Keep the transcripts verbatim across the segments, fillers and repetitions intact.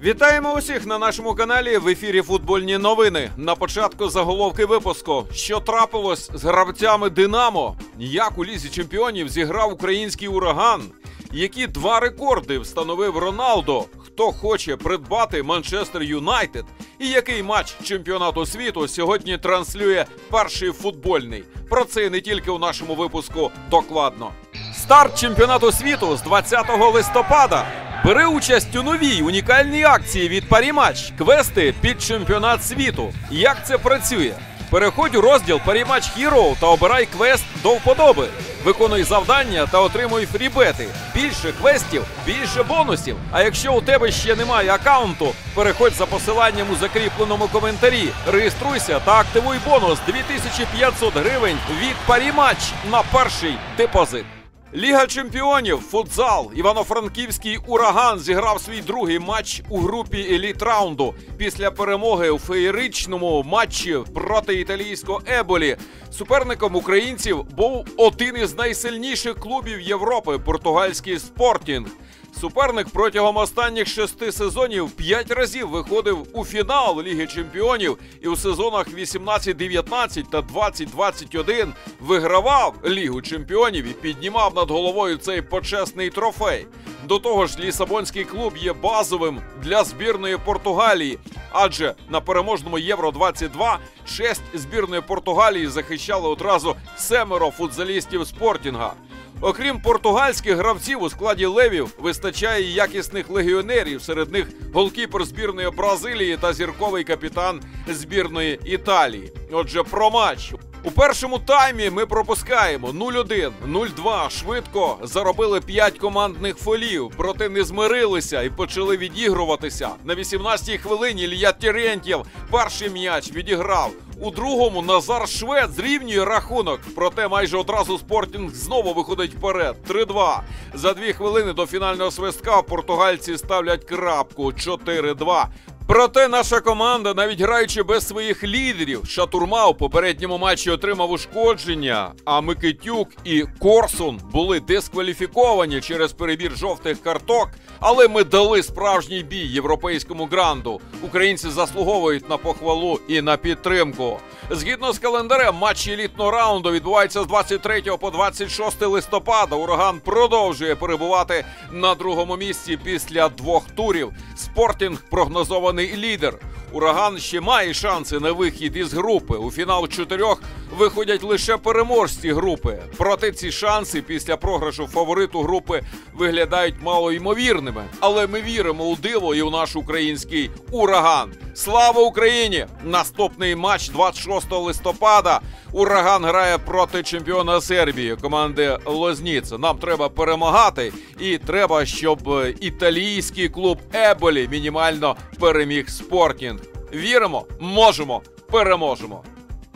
Вітаємо усіх на нашому каналі, в ефірі футбольні новини. На початку заголовки випуску. Що трапилось з гравцями «Динамо»? Як у Лізі чемпіонів зіграв український «Ураган»? Які два рекорди встановив Роналдо? Хто хоче придбати «Манчестер Юнайтед»? І який матч чемпіонату світу сьогодні транслює перший футбольний? Про це не тільки у нашому випуску докладно. Старт чемпіонату світу з двадцятого листопада. Бери участь у новій унікальній акції від Паріматч «Квести під чемпіонат світу». Як це працює? Переходь у розділ Паріматч Hero та обирай квест до вподоби. Виконуй завдання та отримуй фрібети. Більше квестів, більше бонусів. А якщо у тебе ще немає аккаунту, переходь за посиланням у закріпленому коментарі. Реєструйся та активуй бонус дві тисячі п'ятсот гривень від Паріматч на перший депозит. Ліга чемпіонів, футзал. Івано-Франківський «Ураган» зіграв свій другий матч у групі еліт-раунду. Після перемоги у феєричному матчі проти італійського «Еболі» суперником українців був один із найсильніших клубів Європи – португальський «Спортінг». Суперник протягом останніх шести сезонів п'ять разів виходив у фінал Ліги чемпіонів і у сезонах вісімнадцять дев'ятнадцять та двадцять двадцять один вигравав Лігу чемпіонів і піднімав над головою цей почесний трофей. До того ж, лісабонський клуб є базовим для збірної Португалії, адже на переможному Євро двадцять два честь збірної Португалії захищали одразу семеро футзалістів «Спортінга». Окрім португальських гравців, у складі левів вистачає і якісних легіонерів, серед них голкіпер збірної Бразилії та зірковий капітан збірної Італії. Отже, про матч. У першому таймі ми пропускаємо нуль один, нуль два, швидко заробили п'ять командних фолів, проте не змирилися і почали відігруватися. На вісімнадцятій хвилині Ілля Терентьєв перший м'яч відіграв. У другому Назар Швед зрівнює рахунок, проте майже одразу «Спортінг» знову виходить вперед. три два. За дві хвилини до фінального свистка португальці ставлять крапку чотири два. Проте наша команда, навіть граючи без своїх лідерів, Шатурма у попередньому матчі отримав ушкодження, а Микитюк і Корсун були дискваліфіковані через перебір жовтих карток, але ми дали справжній бій європейському гранду. Українці заслуговують на похвалу і на підтримку. Згідно з календарем, матчі елітного раунду відбуваються з двадцять третього по двадцять шосте листопада. «Ураган» продовжує перебувати на другому місці після двох турів. «Спортінг» прогнозований лідер. «Ураган» ще має шанси на вихід із групи. У фінал чотирьох виходять лише переможці групи. Проте ці шанси після програшу фавориту групи виглядають малоймовірними. Але ми віримо у диво і у наш український «Ураган». Слава Україні! Наступний матч двадцять шостого листопада. «Ураган» грає проти чемпіона Сербії, команди Лозніца. Нам треба перемагати і треба, щоб італійський клуб «Еболі» мінімально переміг «Спортінг». Віримо, можемо, переможемо.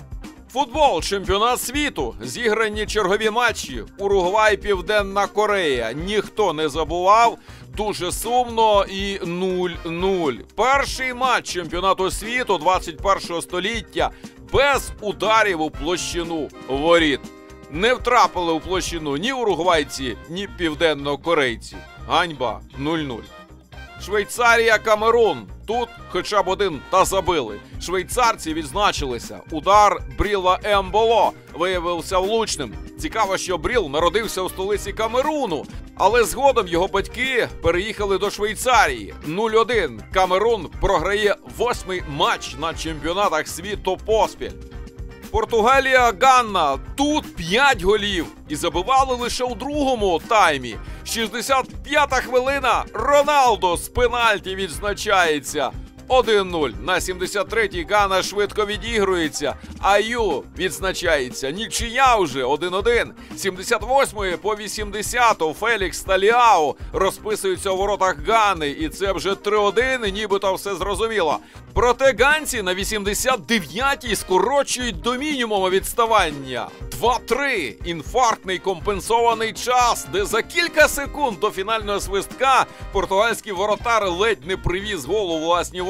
Футбол, чемпіонат світу, зіграні чергові матчі, Уругвай, Південна Корея. Ніхто не забував, дуже сумно і нуль нуль. Перший матч чемпіонату світу двадцять першого століття без ударів у площину воріт. Не втрапили у площину ні уругвайці, ні південнокорейці. Ганьба нуль нуль. Швейцарія, Камерун. Тут хоча б один та забили. Швейцарці відзначилися. Удар Бріла Емболо виявився влучним. Цікаво, що Бріл народився у столиці Камеруну, але згодом його батьки переїхали до Швейцарії. нуль один. Камерун програє восьмий матч на чемпіонатах світу поспіль. Португалія, Ганна. Тут п'ять голів. І забивали лише у другому таймі. шістдесят п'ята хвилина. Роналдо з пенальті відзначається. один нуль. На сімдесят третій Ганна швидко відігрується. Аю відзначається. Нічия вже один один. сімдесят восьмої по вісімдесяту Фелікс та Ліао розписуються у воротах Ганни. І це вже три один, і нібито все зрозуміло. Проте ганці на вісімдесят дев'ятій скорочують до мінімуму відставання. два три. Інфарктний компенсований час, де за кілька секунд до фінального свистка португальський воротар ледь не привіз гол у власні ворота.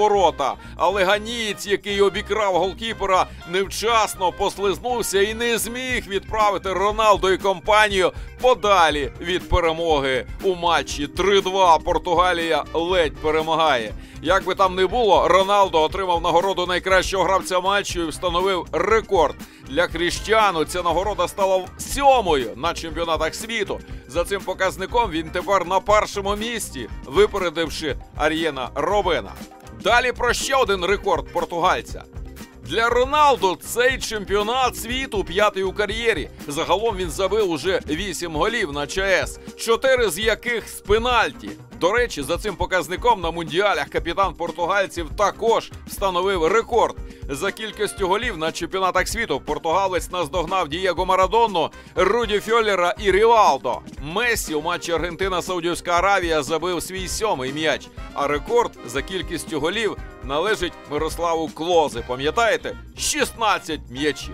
ворота. Але ганієць, який обікрав голкіпера, невчасно послизнувся і не зміг відправити Роналдо і компанію подалі від перемоги у матчі. три-два. Португалія ледь перемагає. Як би там не було, Роналдо отримав нагороду найкращого гравця матчу і встановив рекорд. Для Кріштіану ця нагорода стала сьомою на чемпіонатах світу. За цим показником він тепер на першому місці, випередивши Ар'єна Робена. Далі про ще один рекорд португальця. Для Роналдо цей чемпіонат світу п'ятий у кар'єрі. Загалом він забив уже вісім голів на ЧАЕС, чотири з яких з пенальті. До речі, за цим показником на мундіалях капітан португальців також встановив рекорд. За кількістю голів на чемпіонатах світу португалець наздогнав Дієго Марадону, Руді Фьоллера і Рівалдо. Месі у матчі Аргентина-Саудівська Аравія забив свій сьомий м'яч, а рекорд за кількістю голів належить Мирославу Клозе. Пам'ятаєте? шістнадцять м'ячів.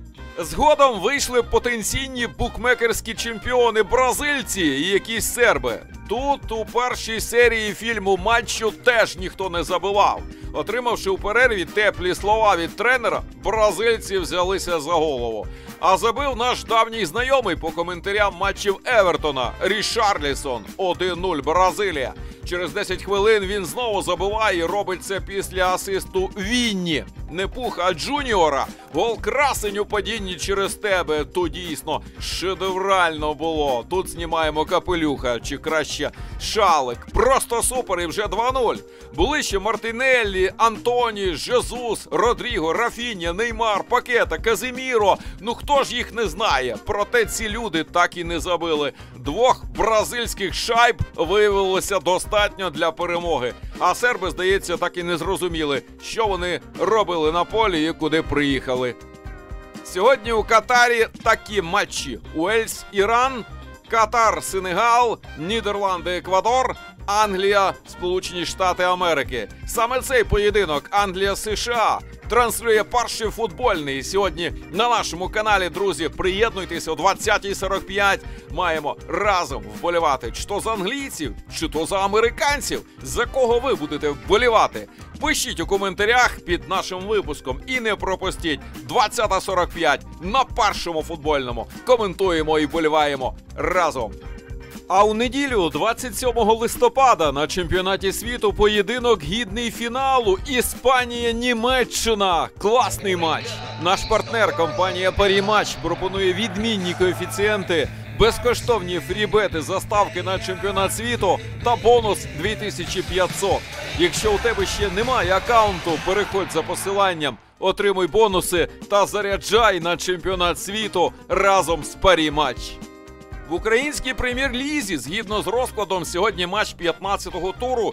Згодом вийшли потенційні букмекерські чемпіони бразильці і якісь серби. Тут у першій серії фільму матчу теж ніхто не забивав. Отримавши у перерві теплі слова від тренера, бразильці взялися за голову. А забив наш давній знайомий по коментарям матчів Евертона Рішарлісон. один нуль Бразилія. Через десять хвилин він знову забиває і робить це після асисту Вінні. Не Пух, а Джуніора. Гол красень у падінні через тебе. То дійсно шедеврально було. Тут знімаємо капелюха, чи краще шалик. Просто супер, і вже два нуль. Були ще Мартинеллі, Антоні, Жезус, Родріго, Рафіння, Неймар, Пакета, Казиміро. Ну хто ж їх не знає? Проте ці люди так і не забили. Двох бразильських шайб виявилося достатньо для перемоги. А серби, здається, так і не зрозуміли, що вони робили на полі і куди приїхали. Сьогодні у Катарі такі матчі: Уельс, Іран, Катар, Сенегал, Нідерланди, Еквадор, Англія, Сполучені Штати Америки. Саме цей поєдинок Англія-США транслює перший футбольний сьогодні на нашому каналі. Друзі, приєднуйтеся о двадцятій сорок п'ять. Маємо разом вболівати чи то за англійців, чи то за американців. За кого ви будете вболівати? Пишіть у коментарях під нашим випуском і не пропустіть. двадцята сорок п'ять на першому футбольному. Коментуємо і вболіваємо разом. А у неділю, двадцять сьомого листопада, на чемпіонаті світу поєдинок гідний фіналу Іспанія-Німеччина. Класний матч. Наш партнер, компанія «Паріматч», пропонує відмінні коефіцієнти, безкоштовні фрібети за ставки на чемпіонат світу та бонус дві тисячі п'ятсот. Якщо у тебе ще немає аккаунту, переходь за посиланням, отримуй бонуси та заряджай на чемпіонат світу разом з «Паріматч». В українській прем'єр-лізі, згідно з розкладом, сьогодні матч п'ятнадцятого туру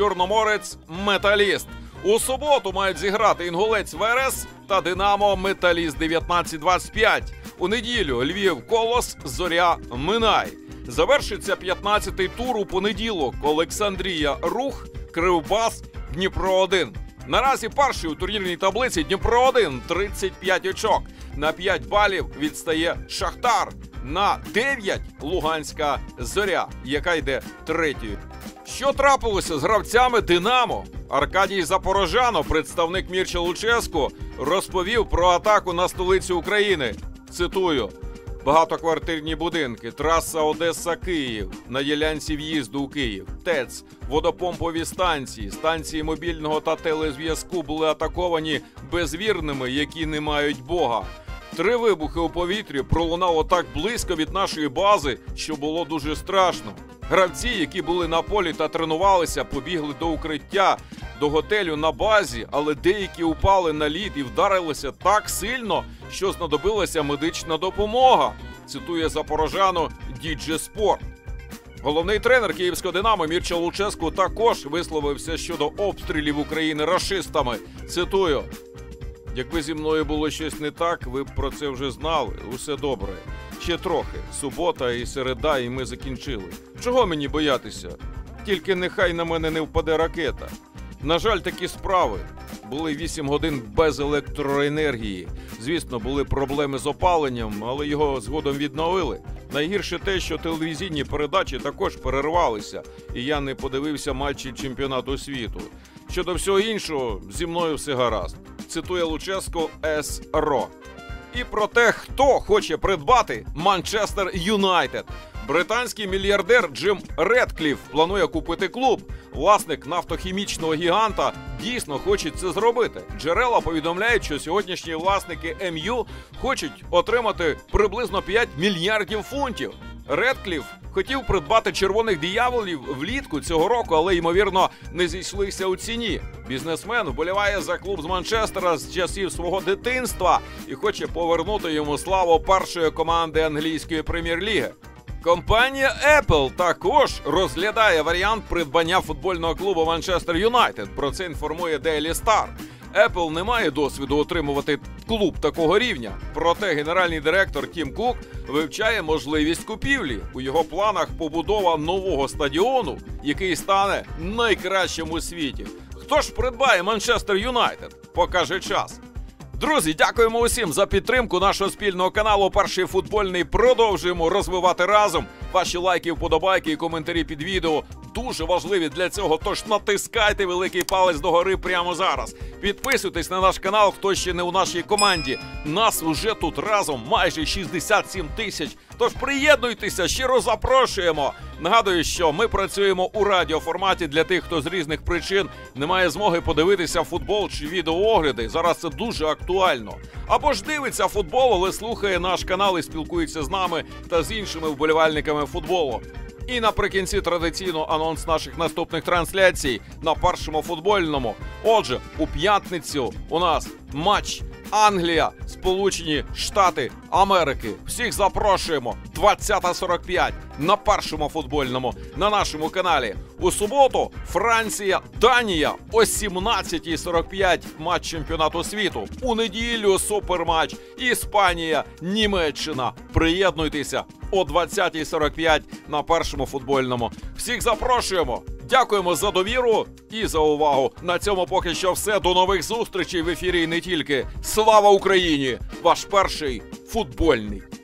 Чорноморець-Металіст. У суботу мають зіграти Інгулець-Верес та Динамо-Металіст дев'ятнадцять двадцять п'ять. У неділю Львів-Колос, Зоря-Минай. Завершиться п'ятнадцятий тур у понеділок. Олександрія-Рух, Кривбас, Дніпро один. Наразі перший у турнірній таблиці Дніпро один, тридцять п'ять очок. На п'ять балів відстає Шахтар. На дев'ять Луганська Зоря, яка йде третьою. Що трапилося з гравцями «Динамо»? Аркадій Запорожано, представник Мірча Луческу, розповів про атаку на столицю України. Цитую: багатоквартирні будинки, траса Одеса-Київ, на ділянці в'їзду у Київ, ТЕЦ, водопомпові станції, станції мобільного та телезв'язку були атаковані безвірними, які не мають Бога. Три вибухи у повітрі пролунало так близько від нашої бази, що було дуже страшно. Гравці, які були на полі та тренувалися, побігли до укриття, до готелю на базі, але деякі упали на лід і вдарилися так сильно, що знадобилася медична допомога, цитує Запорожано Діджи Спорт. Головний тренер київського «Динамо» Мірча Луческу також висловився щодо обстрілів України рашистами. Цитую: якби зі мною було щось не так, ви б про це вже знали. Усе добре. Ще трохи. Субота і середа, і ми закінчили. Чого мені боятися? Тільки нехай на мене не впаде ракета. На жаль, такі справи. Були вісім годин без електроенергії. Звісно, були проблеми з опаленням, але його згодом відновили. Найгірше те, що телевізійні передачі також перервалися, і я не подивився матчі чемпіонату світу. Щодо всього іншого, зі мною все гаразд. Цитує Луческо ес ро. І про те, хто хоче придбати Манчестер Юнайтед. Британський мільярдер Джим Редкліф планує купити клуб. Власник нафтохімічного гіганта дійсно хоче це зробити. Джерела повідомляють, що сьогоднішні власники ем ю хочуть отримати приблизно п'ять мільярдів фунтів. Редкліф хотів придбати червоних дияволів влітку цього року, але, ймовірно, не зійшлися у ціні. Бізнесмен вболіває за клуб з Манчестера з часів свого дитинства і хоче повернути йому славу першої команди англійської прем'єр-ліги. Компанія Apple також розглядає варіант придбання футбольного клубу Манчестер Юнайтед. Про це інформує Daily Star. Apple не має досвіду отримувати клуб такого рівня. Проте генеральний директор Тім Кук вивчає можливість купівлі. У його планах побудова нового стадіону, який стане найкращим у світі. Хто ж придбає Манчестер Юнайтед? Покаже час. Друзі, дякуємо усім за підтримку нашого спільного каналу «Перший футбольний». Продовжуємо розвивати разом. Ваші лайки, вподобайки і коментарі під відео дуже важливі для цього, тож натискайте великий палець догори прямо зараз. Підписуйтесь на наш канал, хто ще не у нашій команді. Нас уже тут разом майже шістдесят сім тисяч, тож приєднуйтеся, щиро запрошуємо. Нагадую, що ми працюємо у радіоформаті для тих, хто з різних причин не має змоги подивитися футбол чи відеоогляди. Зараз це дуже актуально. Або ж дивиться футбол, але слухає наш канал і спілкується з нами та з іншими вболівальниками футболу. І наприкінці традиційно анонс наших наступних трансляцій на Першому футбольному. Отже, у п'ятницю у нас матч Англія, Сполучені Штати Америки. Всіх запрошуємо двадцята сорок п'ять на Першому футбольному на нашому каналі. У суботу Франція, Данія о сімнадцятій сорок п'ять матч чемпіонату світу. У неділю суперматч Іспанія, Німеччина. Приєднуйтеся о двадцятій сорок п'ять на Першому футбольному. Всіх запрошуємо. Дякуємо за довіру і за увагу. На цьому поки що все. До нових зустрічей в ефірі і не тільки. Слава Україні! Ваш перший футбольний.